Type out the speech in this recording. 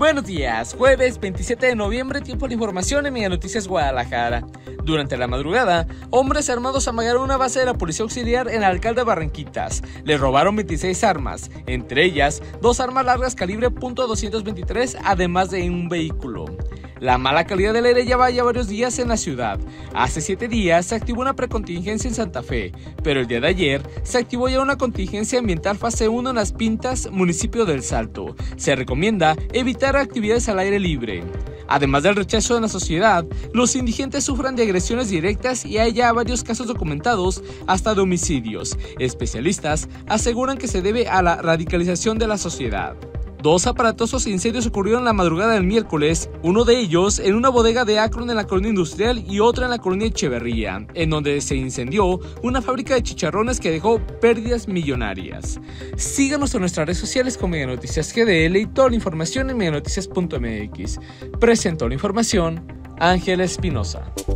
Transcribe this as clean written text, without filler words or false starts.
Buenos días, jueves 27 de noviembre, tiempo de información en Mega Noticias Guadalajara. Durante la madrugada, hombres armados amagaron una base de la Policía Auxiliar en Alcalde de Barranquitas. Le robaron 26 armas, entre ellas 2 armas largas calibre .223, además de un vehículo. La mala calidad del aire lleva ya varios días en la ciudad. Hace 7 días se activó una precontingencia en Santa Fe, pero el día de ayer se activó ya una contingencia ambiental fase 1 en Las Pintas, municipio del Salto. Se recomienda evitar actividades al aire libre. Además del rechazo de la sociedad, los indigentes sufren de agresiones directas y hay ya varios casos documentados, hasta de homicidios. Especialistas aseguran que se debe a la radicalización de la sociedad. 2 aparatosos incendios ocurrieron la madrugada del miércoles, uno de ellos en una bodega de Akron en la colonia industrial y otra en la colonia Echeverría, en donde se incendió una fábrica de chicharrones que dejó pérdidas millonarias. Síganos en nuestras redes sociales con Mega Noticias GDL y toda la información en meganoticias.mx. Presentó la información Ángel Espinosa.